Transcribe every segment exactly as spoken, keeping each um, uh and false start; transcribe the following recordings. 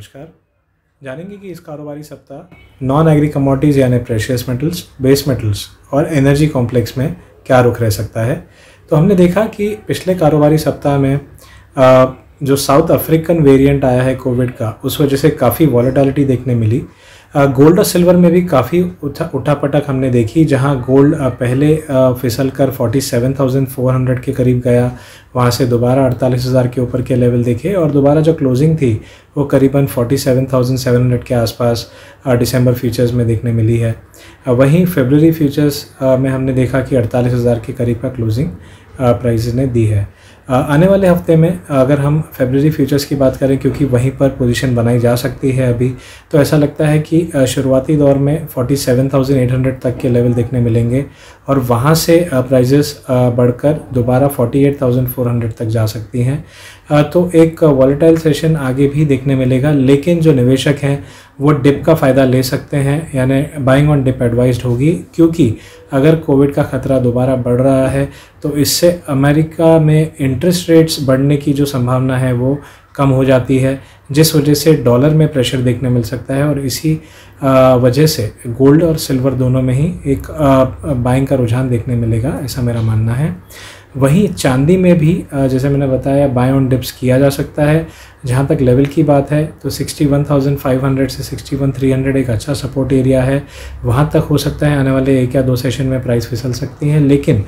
नमस्कार। जानेंगे कि इस कारोबारी सप्ताह नॉन एग्री कमोडिटीज़ यानी प्रेशियस मेटल्स, बेस मेटल्स और एनर्जी कॉम्प्लेक्स में क्या रुख रह सकता है। तो हमने देखा कि पिछले कारोबारी सप्ताह में आ, जो साउथ अफ्रीकन वेरिएंट आया है कोविड का, उस वजह से काफ़ी वॉलेटिलिटी देखने मिली। गोल्ड और सिल्वर में भी काफ़ी उठा उठापटक हमने देखी, जहां गोल्ड पहले फिसल कर सैंतालीस हज़ार चार सौ के करीब गया, वहां से दोबारा अड़तालीस हज़ार के ऊपर के लेवल देखे और दोबारा जो क्लोजिंग थी वो करीबन सैंतालीस हज़ार सात सौ के आसपास दिसंबर फ्यूचर्स में देखने मिली है। वहीं फरवरी फ्यूचर्स में हमने देखा कि अड़तालीस हज़ार के करीब का क्लोजिंग प्राइस ने दी है। आने वाले हफ्ते में अगर हम फरवरी फ्यूचर्स की बात करें, क्योंकि वहीं पर पोजीशन बनाई जा सकती है अभी, तो ऐसा लगता है कि शुरुआती दौर में सैंतालीस हज़ार आठ सौ तक के लेवल देखने मिलेंगे और वहां से प्राइजेस बढ़कर दोबारा अड़तालीस हज़ार चार सौ तक जा सकती हैं। तो एक वॉलेटाइल सेशन आगे भी देखने मिलेगा, लेकिन जो निवेशक हैं वो डिप का फ़ायदा ले सकते हैं, यानी बाइंग ऑन डिप एडवाइज्ड होगी, क्योंकि अगर कोविड का ख़तरा दोबारा बढ़ रहा है तो इससे अमेरिका में इंटरेस्ट रेट्स बढ़ने की जो संभावना है वो कम हो जाती है, जिस वजह से डॉलर में प्रेशर देखने मिल सकता है और इसी वजह से गोल्ड और सिल्वर दोनों में ही एक बाइंग का रुझान देखने मिलेगा, ऐसा मेरा मानना है। वहीं चांदी में भी जैसे मैंने बताया बाय ऑन डिप्स किया जा सकता है। जहां तक लेवल की बात है तो इकसठ हज़ार पाँच सौ से इकसठ हज़ार तीन सौ एक अच्छा सपोर्ट एरिया है, वहां तक हो सकता है आने वाले एक या दो सेशन में प्राइस फिसल सकती हैं, लेकिन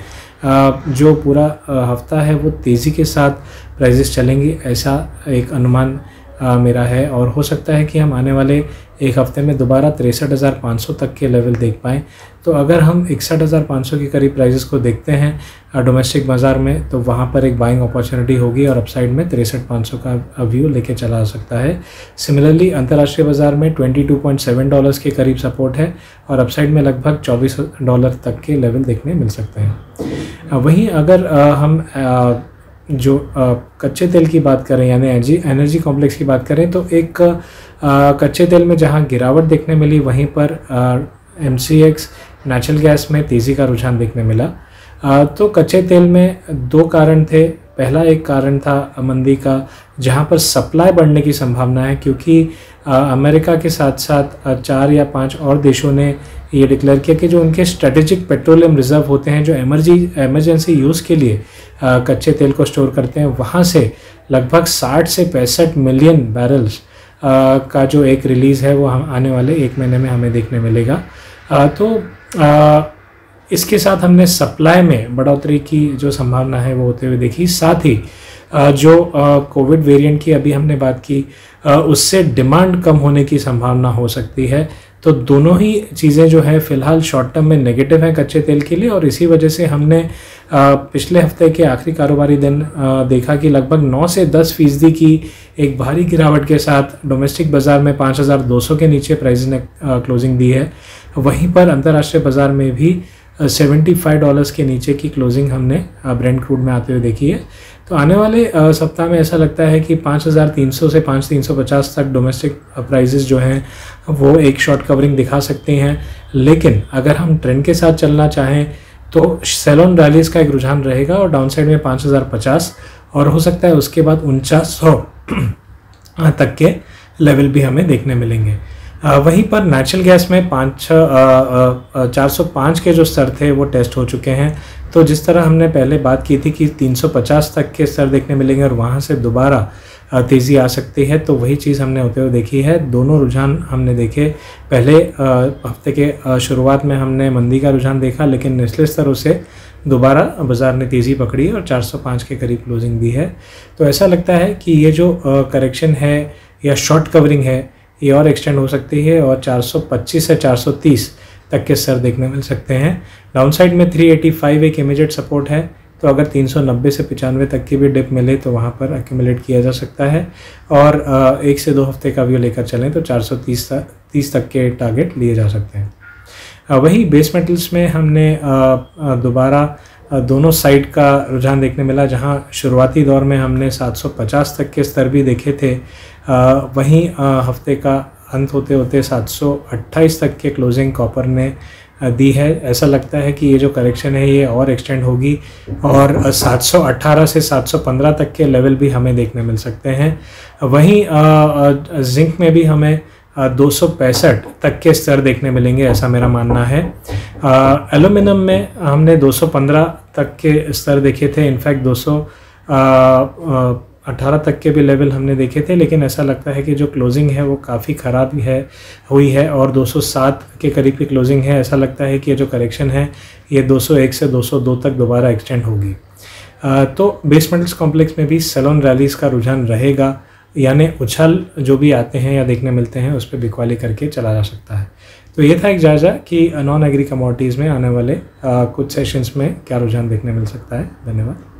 जो पूरा हफ्ता है वो तेज़ी के साथ प्राइजेस चलेंगी, ऐसा एक अनुमान आ, मेरा है। और हो सकता है कि हम आने वाले एक हफ्ते में दोबारा तिरसठ हज़ार पाँच सौ तक के लेवल देख पाएँ। तो अगर हम इकसठ हज़ार पाँच सौ के करीब प्राइजेस को देखते हैं डोमेस्टिक बाज़ार में, तो वहाँ पर एक बाइंग अपॉर्चुनिटी होगी और अपसाइड में तिरसठ हज़ार पाँच सौ का व्यू लेके चला आ सकता है। सिमिलरली अंतर्राष्ट्रीय बाज़ार में बाईस पॉइंट सात डॉलर्स के करीब सपोर्ट है और अपसाइड में लगभग चौबीस डॉलर तक के लेवल देखने मिल सकते हैं। वहीं अगर हम जो आ, कच्चे तेल की बात करें यानी एनर्जी एनर्जी कॉम्प्लेक्स की बात करें, तो एक आ, कच्चे तेल में जहां गिरावट देखने मिली, वहीं पर M C X natural gas में तेज़ी का रुझान देखने मिला। आ, तो कच्चे तेल में दो कारण थे। पहला एक कारण था मंदी का, जहां पर सप्लाई बढ़ने की संभावना है, क्योंकि आ, अमेरिका के साथ साथ चार या पांच और देशों ने ये डिक्लेयर किया कि जो उनके स्ट्रेटेजिक पेट्रोलियम रिजर्व होते हैं, जो एमरजी एमरजेंसी यूज़ के लिए आ, कच्चे तेल को स्टोर करते हैं, वहाँ से लगभग साठ से पैंसठ मिलियन बैरल्स का जो एक रिलीज़ है वो हम आने वाले एक महीने में हमें देखने मिलेगा। आ, तो आ, इसके साथ हमने सप्लाई में बढ़ोतरी की जो संभावना है वो होते हुए देखी। साथ ही जो कोविड वेरिएंट की अभी हमने बात की, उससे डिमांड कम होने की संभावना हो सकती है। तो दोनों ही चीज़ें जो है फ़िलहाल शॉर्ट टर्म में नेगेटिव हैं कच्चे तेल के लिए, और इसी वजह से हमने पिछले हफ्ते के आखिरी कारोबारी दिन देखा कि लगभग नौ से दस फीसदी की एक भारी गिरावट के साथ डोमेस्टिक बाज़ार में पाँच हज़ार दो सौ के नीचे प्राइस ने क्लोजिंग दी है। वहीं पर अंतर्राष्ट्रीय बाज़ार में भी पचहत्तर डॉलर्स के नीचे की क्लोजिंग हमने ब्रेंट क्रूड में आते हुए देखी है। तो आने वाले सप्ताह में ऐसा लगता है कि पाँच हज़ार तीन सौ से पाँच हज़ार तीन सौ पचास तक डोमेस्टिक प्राइसेस जो हैं वो एक शॉर्ट कवरिंग दिखा सकते हैं, लेकिन अगर हम ट्रेंड के साथ चलना चाहें तो सेलोन रैलीज का एक रुझान रहेगा और डाउन साइड में पाँच हज़ार पचास और हो सकता है उसके बाद उनचास सौ तक के लेवल भी हमें देखने मिलेंगे। आ, वहीं पर नेचुरल गैस में पाँच चार सौ पाँच के जो स्तर थे वो टेस्ट हो चुके हैं। तो जिस तरह हमने पहले बात की थी कि तीन सौ पचास तक के स्तर देखने मिलेंगे और वहाँ से दोबारा तेज़ी आ सकती है, तो वही चीज़ हमने होते हुए देखी है। दोनों रुझान हमने देखे। पहले हफ्ते के शुरुआत में हमने मंदी का रुझान देखा, लेकिन निचले स्तरों से दोबारा बाज़ार ने तेज़ी पकड़ी और चार सौ पाँच के करीब क्लोजिंग दी है। तो ऐसा लगता है कि ये जो करेक्शन है या शॉर्ट कवरिंग है ये और एक्सटेंड हो सकती है और चार सौ पच्चीस से चार सौ तीस तक के स्तर देखने मिल सकते हैं। डाउन साइड में तीन सौ पचासी एक इमीडिएट सपोर्ट है, तो अगर तीन सौ नब्बे से पचानवे तक की भी डिप मिले तो वहाँ पर एक्यूमुलेट किया जा सकता है और एक से दो हफ्ते का व्यू लेकर चलें तो चार सौ तीस तक के टारगेट लिए जा सकते हैं। वही बेस मेटल्स में हमने दोबारा दोनों साइड का रुझान देखने मिला, जहां शुरुआती दौर में हमने सात सौ पचास तक के स्तर भी देखे थे, वहीं हफ्ते का अंत होते होते सात सौ अट्ठाईस तक के क्लोजिंग कॉपर ने दी है। ऐसा लगता है कि ये जो करेक्शन है ये और एक्सटेंड होगी और सात सौ अठारह से सात सौ पंद्रह तक के लेवल भी हमें देखने मिल सकते हैं। वहीं जिंक में भी हमें दो सौ पैंसठ तक के स्तर देखने मिलेंगे, ऐसा मेरा मानना है। एल्यूमिनियम में हमने दो सौ पंद्रह तक के स्तर देखे थे, इनफैक्ट दो सौ अठारह तक के भी लेवल हमने देखे थे, लेकिन ऐसा लगता है कि जो क्लोजिंग है वो काफ़ी ख़राब है हुई है और दो सौ सात के करीब की क्लोजिंग है। ऐसा लगता है कि ये जो करेक्शन है ये दो सौ एक से दो सौ दो तक दोबारा एक्सटेंड होगी। तो बेस मेटल्स कॉम्प्लेक्स में भी सेलोन रैलीज़ का रुझान रहेगा, यानी उछाल जो भी आते हैं या देखने मिलते हैं उस पर बिकवाली करके चला जा सकता है। तो ये था एक जायज़ा कि नॉन एग्री कमोडिटीज़ में आने वाले आ, कुछ सेशंस में क्या रुझान देखने मिल सकता है। धन्यवाद।